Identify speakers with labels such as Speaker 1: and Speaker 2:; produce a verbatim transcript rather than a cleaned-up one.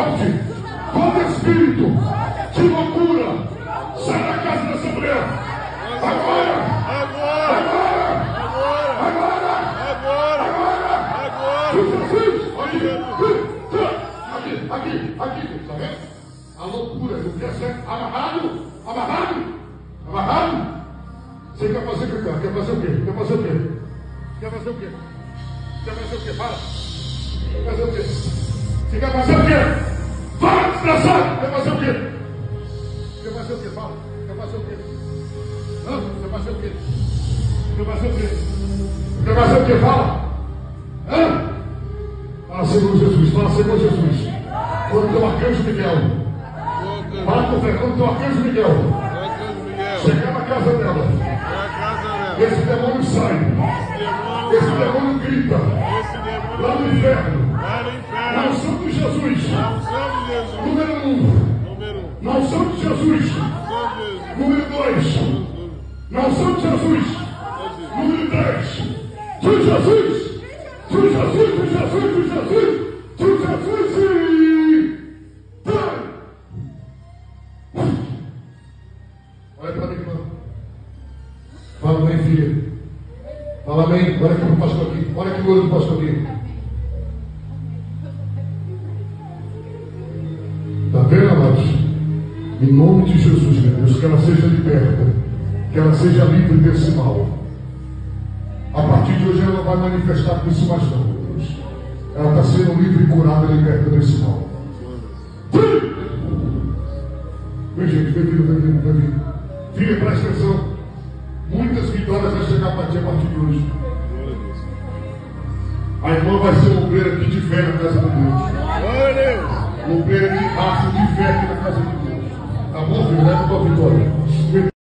Speaker 1: morte, todo espírito de loucura, sai da casa dessa mulher. Agora!
Speaker 2: Agora!
Speaker 1: Agora!
Speaker 2: Agora!
Speaker 1: Agora!
Speaker 2: Agora! Agora!
Speaker 1: Jesus! Aqui, aqui, aqui, aqui, tá vendo? A loucura, não quer ser amarrado, amarrado, amarrado. Você quer fazer o quê? Quer fazer o quê? Quer fazer o quê? Quer fazer o quê? Quer fazer o quê? Fala. Quer fazer o quê? Você quer fazer o quê? Fala, desgraçado! Quer fazer o quê? Quer fazer o quê? Fala. Quer fazer o quê? Hã? Quer fazer o quê? Quer fazer o quê? Quer fazer o quê? Fala. Hã? Fala, Senhor Jesus. Fala, Senhor Jesus. Quando teu arcanjo Miguel. Fala com fé. Quando teu arcanjo Miguel chegar na casa dela, esse demônio sai. Esse demônio grita. Lá no inferno. Na unção de Jesus. Número um. Na unção de Jesus. Número dois. Na unção de Jesus. Número três. De Jesus. De Jesus, de Jesus, de Jesus. De Jesus e... Olha para mim, irmão. Fala, mãe, filha. Fala, amém. Olha aqui para o pastor aqui. Olha aqui o olho do pastor aqui. Está vendo, amados? Em nome de Jesus, meu Deus, que ela seja liberta, que ela seja livre desse mal. A partir de hoje ela não vai manifestar com isso mais não, meu Deus. Ela está sendo livre e curada e liberta desse mal. Vem, gente, vem vindo, vem vindo, vem vindo. Filha, presta atenção. Muitas vitórias vão chegar para ti a partir de hoje. A irmã vai ser uma obreira aqui de fé na casa de Deus. Obreira de raça de fé aqui na casa de Deus. Tá bom, filho? Leva a tua vitória.